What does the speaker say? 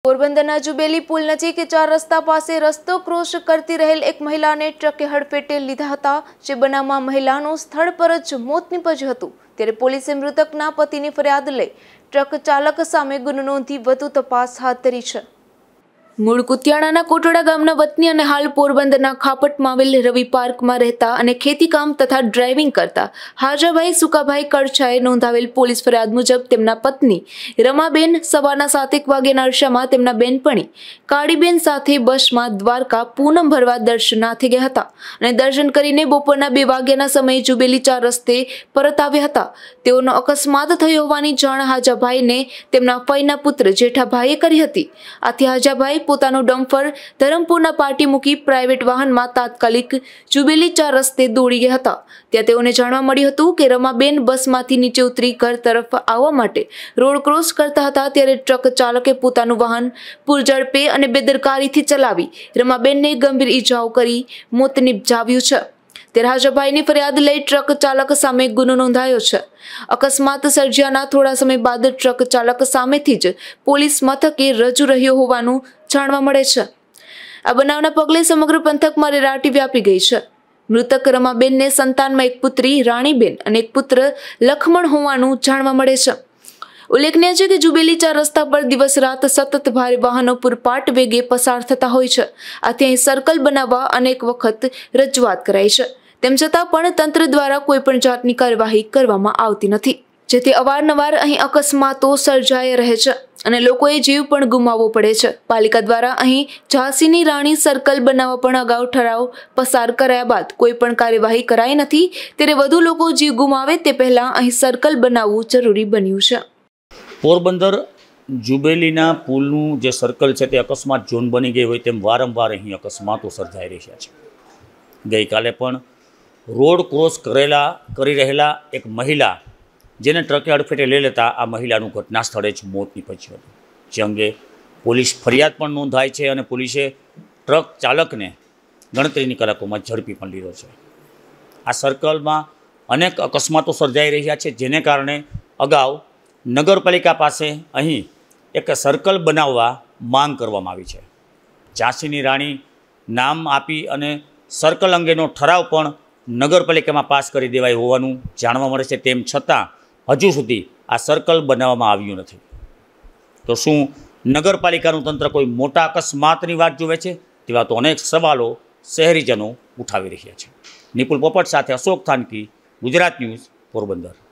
પોરબંદરના જુબેલી પુલ નજીક 4 રસ્તા પાસે રસ્તો ક્રોસ કરતી રહેલ એક મહિલાને ટ્રકે હડફેટે લીધા હતા, જે બનાવમાં મહિલાનું સ્થળ પર જ મોત નીપજ્યું હતું। ત્યારે પોલીસે મૃતકના પતિની ફરિયાદ લઈ ટ્રક ચાલક સામે ગુનો નોંધી વધુ તપાસ હાથ ધરી છે। મૂળ કુતિયાણાના કોટડા ગામના વતની અને હાલ પોરબંદરના ખાપટમાં આવેલ રવિ પાર્કમાં રહેતા અને ખેતીકામ તથા ડ્રાઇવિંગ કરતા હાજાભાઈ સુકાભાઈ કરછાએ નોંધાવેલ પોલીસ ફરિયાદ મુજબ તેમના પત્ની રમાબેન સવારના 7 વાગ્યાના અરસામાં તેમના બેનપણી કાળીબેન સાથે બસમાં દ્વારકા પૂનમ ભરવા દર્શનાર્થે ગયા હતા અને દર્શન કરીને બપોરના 2 વાગ્યાના સમયે જુબેલી 4 રસ્તે પરત આવ્યા હતા। તેઓનો અકસ્માત થયો હોવાની જાણ હાજાભાઈને તેમના ફઈના પુત્ર જેઠાભાઈએ કરી હતી। આથી હાજાભાઈ પોતાનો ડમ્ફર ધરમપુરના પાટી મૂકી પ્રાઇવેટ વાહનમાં તાત્કાલિક જુબેલી 4 રસ્તે દોડી ગયા હતા। ત્યાં તેઓને જાણવા મળ્યું હતું કે રમાબેન બસમાંથી નીચે ઉતરી ઘર તરફ આવવા માટે રોડ ક્રોસ કરતા હતા, ત્યારે ટ્રક ચાલકે પોતાનું વાહન પૂરઝડપે અને બેદરકારીથી ચલાવી રમાબેનને ગંભીર ઈજાઓ કરી મોત નિપજાવ્યું છે। ત્યારે હાજાભાઈની ફરિયાદ લઈ ટ્રક ચાલક સામે ગુનો નોંધાયો છે। અકસ્માત સર્જ્યાના થોડા સમય બાદ ટ્રક ચાલક સામેથી જ પોલીસ મથકે રજૂ રહ્યો હોવાનું જાણવા મળે છે। આ બનાવના પગલે સમગ્ર પંથકમાં રેલાટી વ્યાપી ગઈ છે। મૃતક રમાબેનને સંતાનમાં એક પુત્રી રાણીબેન અને એક પુત્ર લખમણ હોવાનું જાણવા મળે છે। ઉલ્લેખનીય છે કે જુબેલી 4 રસ્તા પર દિવસ રાત સતત ભારે વાહનો પૂરપાટ વેગે પસાર થતા હોય છે। આથી અહીં સર્કલ બનાવવા અનેક વખત રજૂઆત કરાઈ છે, તેમ છતાં પણ તંત્ર દ્વારા કોઈ પણ જાતની કાર્યવાહી કરવામાં આવતી નથી, જેથી અવારનવાર અહીં અકસ્માતો સર્જાઈ રહે છે અને લોકોએ જીવ પણ ગુમાવવો પડે છે। પાલિકા દ્વારા અહીં ઝાંસીની રાણી સર્કલ બનાવવા પણ અગાઉ ઠરાવ પસાર કરાયા બાદ કોઈ પણ કાર્યવાહી કરાઈ નથી, ત્યારે વધુ લોકો જીવ ગુમાવે તે પહેલા અહીં સર્કલ બનાવવું જરૂરી બન્યું છે। પોરબંદર જુબેલીના પુલનું જે સર્કલ છે તે અકસ્માત ઝોન બની ગઈ હોય તેમ વારંવાર અહીં અકસ્માતો સર્જાઈ રહ્યા છે। ગઈકાલે પણ રોડ ક્રોસ કરી રહેલા એક મહિલા જેને ટ્રકે અડફેટે લઈ લેતા આ મહિલાનું ઘટના સ્થળે જ મોત નીપજ્યું હતું, જે અંગે પોલીસ ફરિયાદ પણ નોંધાઈ છે અને પોલીસે ટ્રક ચાલકને ગણતરીની કલાકોમાં ઝડપી પણ લીધો છે। આ સર્કલમાં અનેક અકસ્માતો સર્જાઈ રહ્યા છે, જેને કારણે અગાઉ નગરપાલિકા પાસે અહીં એક સર્કલ બનાવવા માંગ કરવામાં આવી છે। ઝાંસીની રાણી નામ આપી અને સર્કલ અંગેનો ઠરાવ પણ નગરપાલિકામાં પાસ કરી દેવાય હોવાનું જાણવા મળે છે, તેમ છતાં હજુ સુધી આ સર્કલ બનાવવામાં આવ્યું નથી। તો શું નગરપાલિકાનું તંત્ર કોઈ મોટા અકસ્માતની વાત જુએ છે? તેવા તો અનેક સવાલો શહેરીજનો ઉઠાવી રહ્યા છે। નિપુલ પોપટ સાથે અશોક થાનકી, ગુજરાત ન્યૂઝ, પોરબંદર।